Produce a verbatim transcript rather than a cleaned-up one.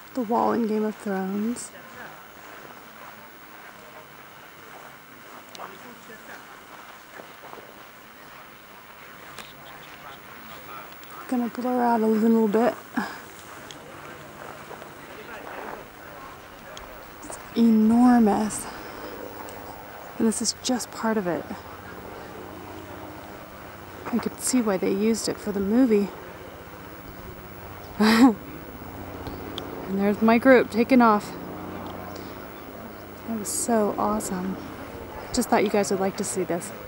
The wall in Game of Thrones. Gonna blur out a little bit. It's enormous. And this is just part of it. I could see why they used it for the movie. And there's my group taking off. That was so awesome. Just thought you guys would like to see this.